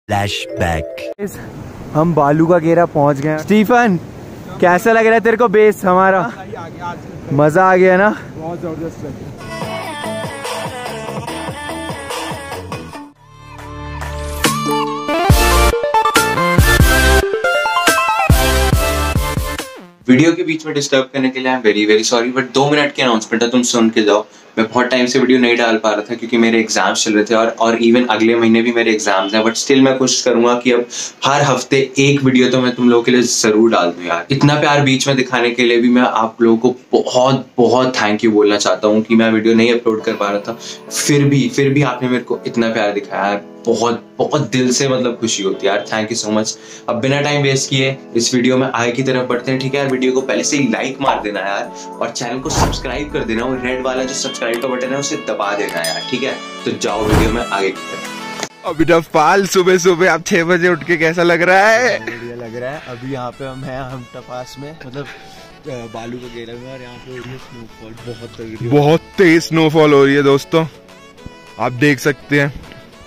Flashback. हम बालू का घेरा पहुंच गए। स्टीफन, कैसा लग रहा है तेरे को बेस हमारा? मजा आ गया ना? बहुत जबरदस्त है। वीडियो के बीच में डिस्टर्ब करने के लिए I am very very sorry, but 2 minute की अनाउंसमेंट है, तुम सुन के जाओ। मैं बहुत टाइम से वीडियो नहीं डाल पा रहा था क्योंकि मेरे एग्जाम्स चल रहे थे और इवन अगले महीने भी मेरे एग्जाम्स हैं, बट स्टिल मैं कोशिश करूंगा कि अब हर हफ्ते एक वीडियो तो मैं तुम लोगों के लिए जरूर डाल दूं यार। इतना प्यार बीच में दिखाने के लिए भी मैं आप लोगों को बहुत बहुत थैंक यू बोलना चाहता हूँ कि मैं वीडियो नहीं अपलोड कर पा रहा था, फिर भी आपने मेरे को इतना प्यार दिखाया यार। बहुत बहुत दिल से मतलब खुशी होती है यार। Thank you so much. अब बिना टाइम वेस्ट किए इस वीडियो में आगे की तरफ बढ़ते हैं, ठीक है यार? वीडियो को पहले से ही लाइक मार देना यार और चैनल को सब्सक्राइब कर देना, और रेड वाला जो सब्सक्राइब का बटन है उसे दबा देना यार, ठीक है? तो जाओ वीडियो में आगे की तरफ। अभिनव पाल, सुबह सुबह आप 6 बजे उठ के कैसा लग रहा है? बढ़िया लग रहा है। अभी यहाँ पे हम हैं हमटा पास में, मतलब बालू का घेरा में, और यहाँ पे हो रही है स्नोफॉल, बहुत तगड़ी, बहुत तेज स्नोफॉल हो रही है दोस्तों, आप देख सकते हैं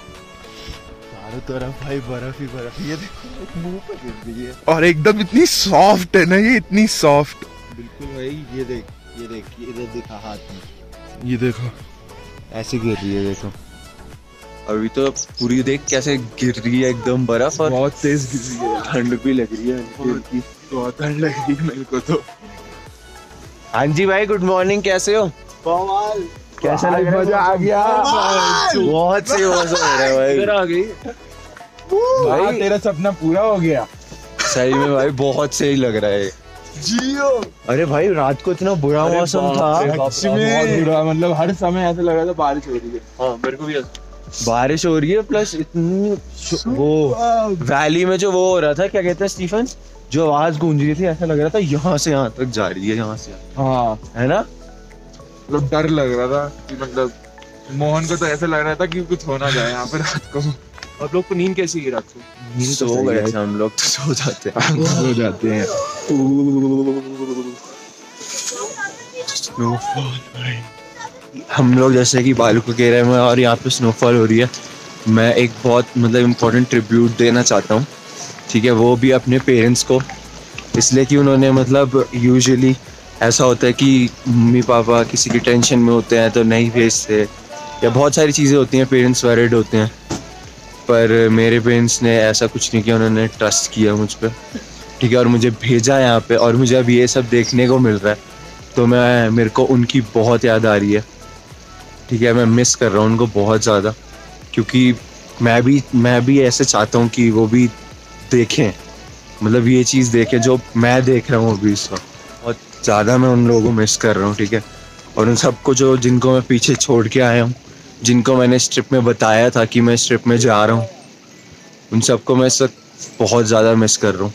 चारों तरफ भाई बर्फ ही बर्फ। ये देखो मुंह पे गिर रही है, और एकदम इतनी सॉफ्ट है ना ये, इतनी सॉफ्ट। बिल्कुल भाई। ये देख इधर दिखा हाथ में, ये देखो ऐसे गिर रही है, देखो। अभी तो पूरी देख कैसे गिर रही है एकदम बर्फ, और बहुत तेज गिर रही है, ठंड भी लग रही है, बहुत ठंड लग रही है मेरे को तो। हाँ जी भाई, गुड मॉर्निंग, कैसे हो? कैसा लग रहा है? मजा आ गया, बहुत सही मजा आ रहा है भाई। इधर आ गई भाई, तेरा सपना पूरा हो गया सही में भाई, बहुत सही लग रहा है। जियो। अरे भाई रात को इतना बुरा मौसम था, बहुत बुरा, मतलब हर समय ऐसा लग रहा था बारिश हो रही है। हाँ, मेरे को भी बारिश हो रही है, प्लस इतनी वो वैली में जो वो हो रहा था, क्या कहते हैं स्टीफन, जो आवाज गूंज रही थी, ऐसा लग रहा था यहाँ से यहाँ तक जा रही है, यहाँ से। हाँ, है ना? मतलब डर लग रहा था कि मतलब मोहन को तो ऐसा लग रहा था कि कुछ हो ना जाए यहाँ पे रात को। आप लोग को नींद कैसी है रात को? नींद सो गए थे हम लोग, तो सो जाते हैं। सो जाते हैं। हम लोग जैसे कि बालू के घेरे में, और यहाँ पे स्नोफॉल हो रही है। मैं एक बहुत मतलब इम्पोर्टेंट ट्रिब्यूट देना चाहता हूँ, ठीक है? वो भी अपने पेरेंट्स को, इसलिए कि उन्होंने मतलब यूजुअली ऐसा होता है कि मम्मी पापा किसी की टेंशन में होते हैं तो नहीं भेजते, या बहुत सारी चीज़ें होती हैं, पेरेंट्स वरीड होते हैं, पर मेरे पेरेंट्स ने ऐसा कुछ नहीं किया, उन्होंने ट्रस्ट किया मुझ पर, ठीक है? और मुझे भेजा यहाँ पे, और मुझे अब ये सब देखने को मिल रहा है, तो मेरे को उनकी बहुत याद आ रही है, ठीक है? मैं मिस कर रहा हूँ उनको बहुत ज़्यादा, क्योंकि मैं भी ऐसे चाहता हूँ कि वो भी देखें, मतलब ये चीज़ देखें जो मैं देख रहा हूँ अभी इस वक्त। बहुत ज़्यादा मैं उन लोगों को मिस कर रहा हूँ, ठीक है? और उन सबको जिनको मैं पीछे छोड़ के आया हूँ, जिनको मैंने इस ट्रिप में बताया था कि मैं इस ट्रिप में जा रहा हूँ, उन सबको मैं इस वक्त बहुत ज़्यादा मिस कर रहा हूँ।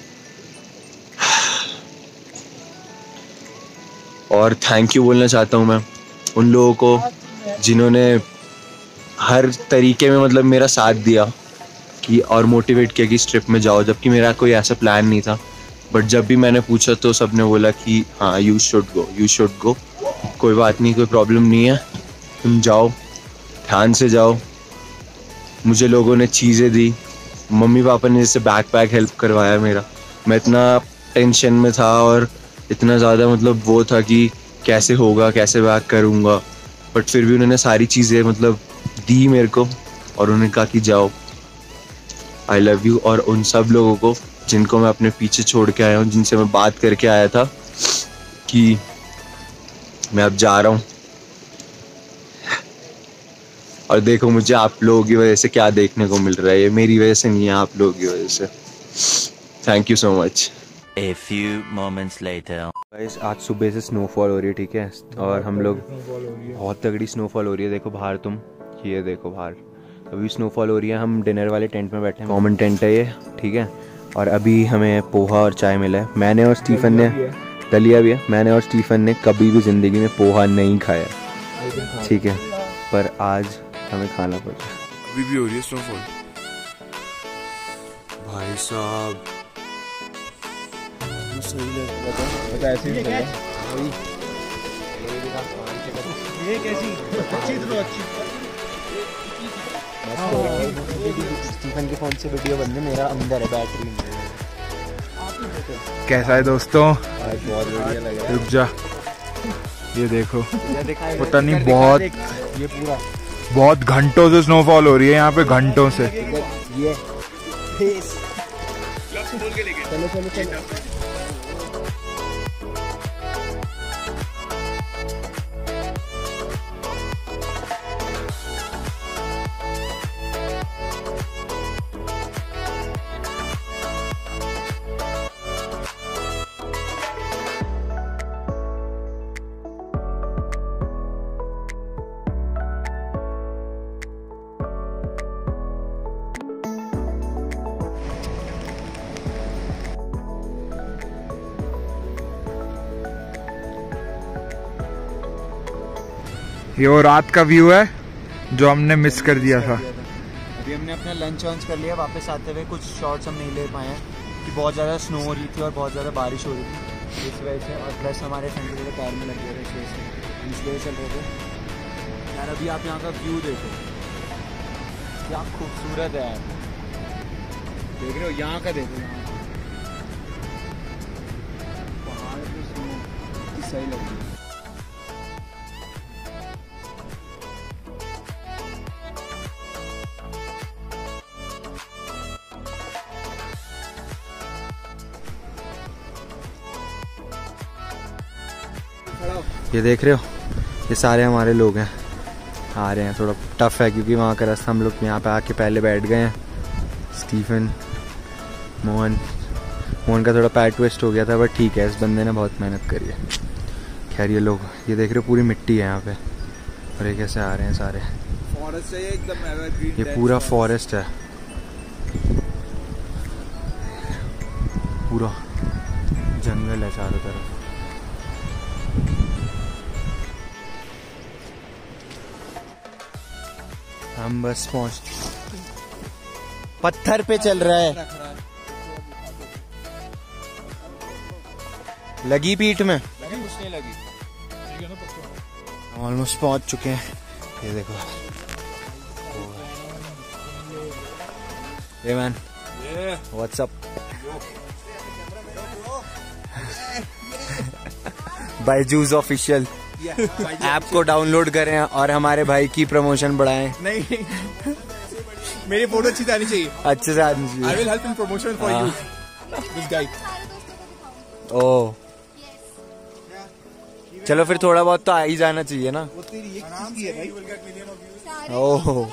और थैंक यू बोलना चाहता हूँ मैं उन लोगों को जिन्होंने हर तरीके में मतलब मेरा साथ दिया कि, और मोटिवेट किया कि इस ट्रिप में जाओ, जबकि मेरा कोई ऐसा प्लान नहीं था, बट जब भी मैंने पूछा तो सबने बोला कि हाँ यू शुड गो, कोई बात नहीं, कोई प्रॉब्लम नहीं है, तुम जाओ, ध्यान से जाओ। मुझे लोगों ने चीज़ें दी, मम्मी पापा ने जैसे बैकपैक हेल्प करवाया मेरा, मैं इतना टेंशन में था और इतना ज़्यादा मतलब वो था कि कैसे होगा, कैसे बैक करूँगा, बट फिर भी उन्होंने सारी चीज़ें मतलब दी मेरे को, और उन्होंने कहा कि जाओ, आई लव यू। और उन सब लोगों को जिनको मैं अपने पीछे छोड़ के आया हूँ, जिनसे मैं बात करके आया था कि मैं अब जा रहा हूँ, और देखो मुझे आप लोगों की वजह से क्या देखने को मिल रहा है, ये मेरी वजह से नहीं है, आप लोगों की वजह से। Thank you so much. A few moments later. Guys, आज सुबह से स्नोफॉल हो रही है, ठीक है? और हम लोग, बहुत तगड़ी स्नोफॉल हो रही है, देखो बाहर तुम, ये देखो बाहर अभी स्नोफॉल हो रही है। हम डिनर वाले टेंट में बैठे हैं, कॉमन टेंट है ये, ठीक है? और अभी हमें पोहा और चाय मिला है। मैंने और स्टीफन ने, दलिया भी है, मैंने और स्टीफन ने कभी भी ज़िंदगी में पोहा नहीं खाया, ठीक है? पर आज हमें खाना पड़ा। अभी भी हो रही है स्नोफॉल भाई साहब, सही लग रहा था, ऐसे ही ये कैसी अच्छी तो अच्छी स्टीफन के फोन से वीडियो बंद है, मेरा अंदर है बैटरी। कैसा है दोस्तों? बहुत बढ़िया लग रहा है। रुक जा, ये देखो पता नहीं बहुत ये पूरा बहुत घंटों से स्नोफॉल हो रही है यहाँ पे, घंटों से। ये चलो चलो चलो। ये वो रात का व्यू है जो हमने मिस कर दिया था। अभी हमने अपना लंच वंच कर लिया, वापस आते हुए कुछ शॉट्स हम नहीं ले पाए हैं कि बहुत ज़्यादा स्नो हो रही थी और बहुत ज़्यादा बारिश हो रही थी इस वजह से, और प्लस हमारे ठंडे के पैर में लग गए थे इसलिए चल रहे थे यार। अभी आप यहाँ का व्यू देखो, क्या खूबसूरत है यार, देख रहे हो यहाँ का, देखो यहाँ पहाड़ पे स्नो सही लग रही है। ये देख रहे हो, ये सारे हमारे लोग हैं, आ रहे हैं। थोड़ा टफ है क्योंकि वहाँ का रास्ता, हम लोग यहाँ पे आके पहले बैठ गए हैं। स्टीफन, मोहन का थोड़ा पैर ट्विस्ट हो गया था, बट ठीक है, इस बंदे ने बहुत मेहनत करी है। खैर ये लोग, ये देख रहे हो पूरी मिट्टी है यहाँ पे, और ये कैसे आ रहे हैं सारे। फॉरेस्ट है एकदम, ये पूरा फॉरेस्ट है, पूरा जंगल है चारों तरफ। हम बस पहुंच, पत्थर पे चल रहा है, लगी पीठ में, कुछ नहीं लगी। ऑलमोस्ट पहुंच चुके हैं। ये देखो, hey man, what's up. Byju's official app को डाउनलोड करें और हमारे भाई की प्रमोशन बढ़ाएं। नहीं मेरी फोटो अच्छी आनी चाहिए, अच्छे से आनी चाहिए। I will help in promotion for you, this guy। ओह, चलो फिर थोड़ा बहुत तो आ ही जाना चाहिए ना। वो तेरी ये किसकी है भाई? ओह,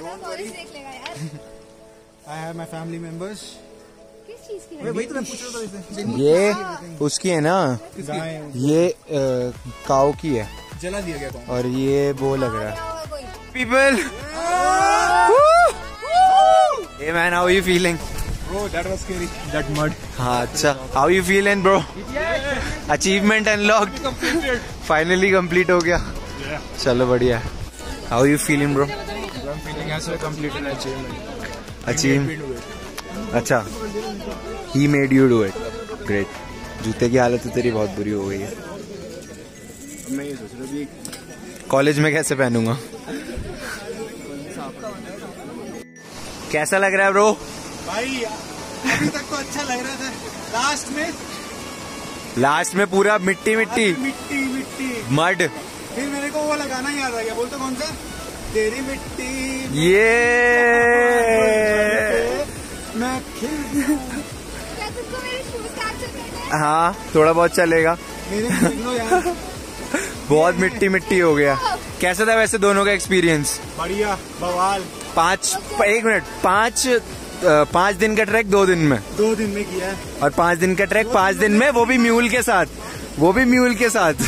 I have my family members। किस चीज की? वही तो मैं पूछ रहा था इससे। ये उसकी है ना, ये काऊ की है, जला दिया गया कौन? और ये वो लग रहा है people. Hey man, how are you feeling? Bro, that was scary, that mud। हाँ अच्छा, how you feeling bro? Achievement unlocked, finally complete हो गया। चलो बढ़िया। How you feeling bro? I'm feeling as a complete an achievement। Achieve, अच्छा, he made you do it, great। जूते की हालत तो तेरी बहुत बुरी हो गई है। मैं ये सोच रहा था कॉलेज में कैसे पहनूंगा। कैसा लग रहा है ब्रो? भाई अभी तक तो अच्छा लग रहा था, लास्ट में पूरा मिट्टी मिट्टी मिट्टी मड। फिर मेरे को वो लगाना याद आ गया, बोलते कौन सा, तेरी मिट्टी ये मैं क्या तुमको मेरे शूज कैप्चर करना है? हाँ थोड़ा बहुत चलेगा। मेरे को देख लो यार, बहुत मिट्टी मिट्टी हो गया। कैसा था वैसे दोनों का एक्सपीरियंस? बढ़िया, बवाल। 5 दिन का ट्रैक 2 दिन में, 2 दिन में किया है, और 5 दिन का ट्रैक 5 दिन में, वो भी म्यूल के साथ, वो भी म्यूल के साथ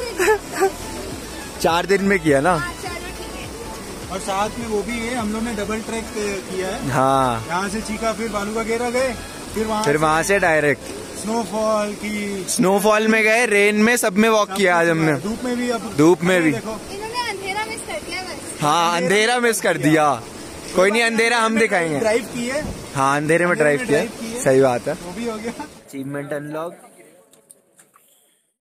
4 दिन में किया ना। चलो ठीक है। और साथ में वो भी है, हम लोग ने डबल ट्रैक किया है। हाँ, यहाँ से चीका, फिर बालू वगैरह गए, फिर वहाँ से डायरेक्ट स्नोफॉल में गए, रेन में, सब में वॉक किया आज हमने, धूप में भी। अब धूप में भी। इन्होंने अंधेरा मिस कर दिया बस। हाँ अंधेरा मिस कर दिया, कोई नहीं, अंधेरा हम दिखाएंगे। ड्राइव किए, हाँ अंधेरे में ड्राइव किया, सही बात है। वो भी हो गया। Achievement unlock.